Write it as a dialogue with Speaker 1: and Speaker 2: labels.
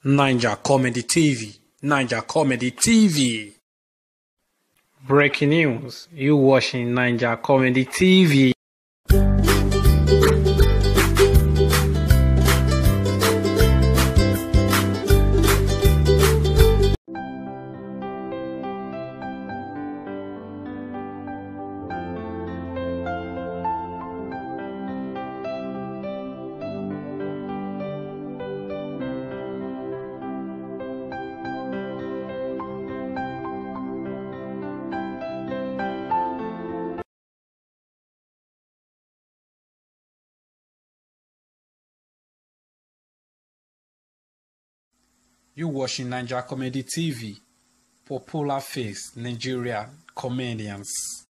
Speaker 1: Naija Comedy TV. Naija Comedy TV. Breaking news. You watching Naija Comedy TV. You watching Naija Comedy TV. Popular face Nigerian comedians.